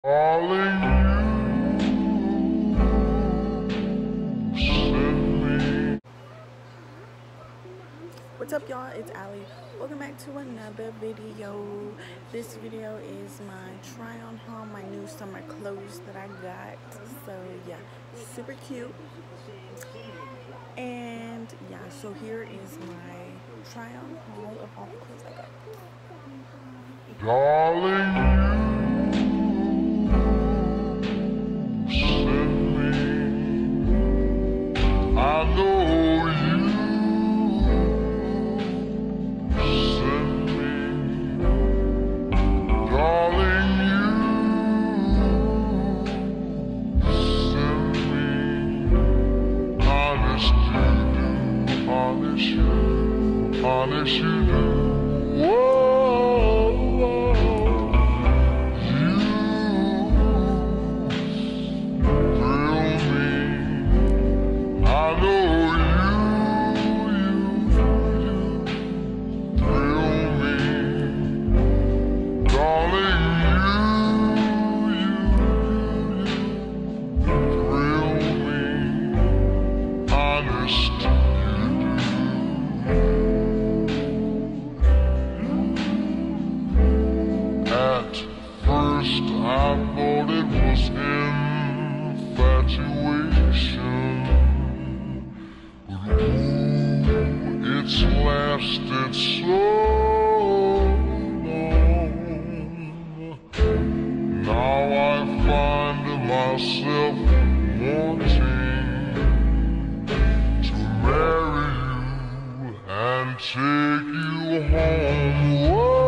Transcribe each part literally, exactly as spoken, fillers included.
Calling you, send me. What's up, y'all? It's Ali. Welcome back to another video. This video is my try on haul, my new summer clothes that I got. So yeah, super cute. And yeah, so here is my try on haul of all the clothes I got. Darling, you send me. I know you send me. Darling, you send me. Honest you do, honest you, honest you do. Whoa. I thought it was infatuation, but ooh, it's lasted so long. Now I find myself wanting to marry you and take you home. Whoa.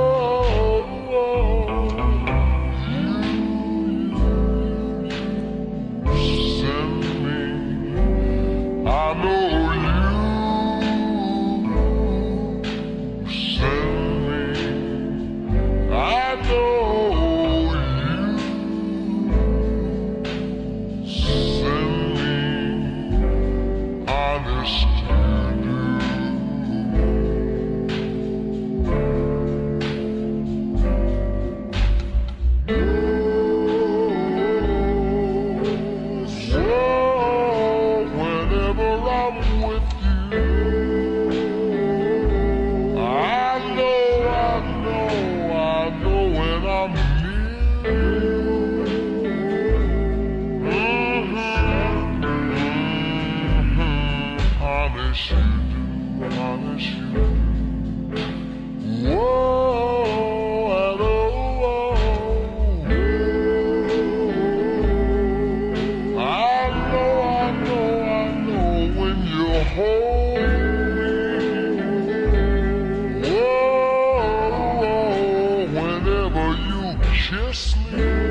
Honest you do, honest you do. Whoa, and oh, I know, I know, I know when you hold me. Whoa, whenever you kiss me.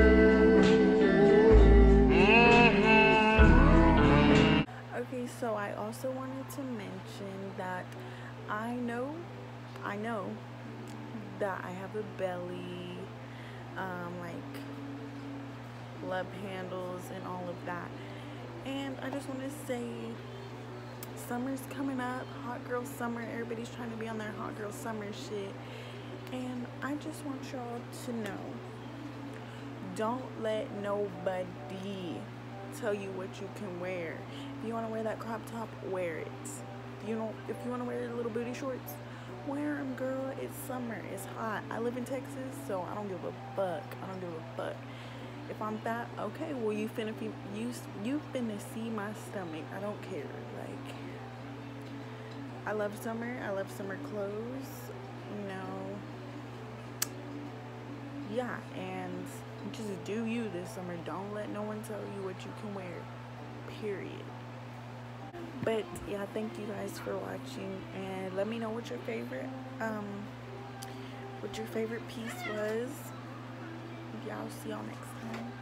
Okay, so I also wanted to mention that I know, I know that I have a belly, um, like love handles and all of that. And I just want to say, summer's coming up, hot girl summer. Everybody's trying to be on their hot girl summer shit. And I just want y'all to know, don't let nobody tell you what you can wear. If you want to wear that crop top, wear it. You know, if you want to wear little booty shorts, wear them, girl. It's summer. It's hot. I live in Texas, so I don't give a fuck. I don't give a fuck. If I'm fat, okay, well, you finna you you finna see my stomach. I don't care. Like, I love summer. I love summer clothes. You know, yeah, and just do you this summer. Don't let no one tell you what you can wear, period. But yeah, thank you guys for watching, and let me know what your favorite um what your favorite piece was. Y'all see y'all next time.